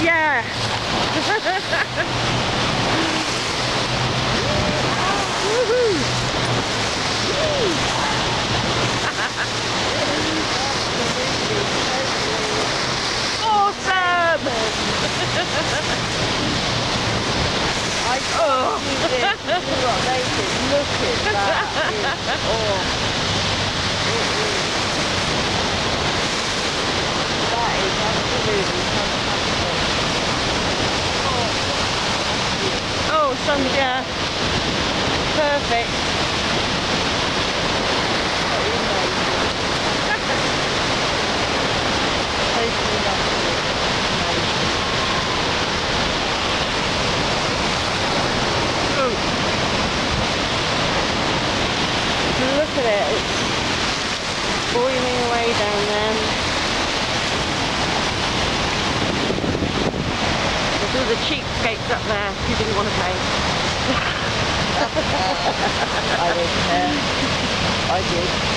Yeah. Woohoo. Awesome. I can't do this. You know what, Nathan? Look at that. That is absolutely fantastic. Oh, sun, yeah. Perfect. Totally lovely. Look at it, it's boiling away down there. There's all the cheapskates up there who didn't want to pay. I don't care. I did.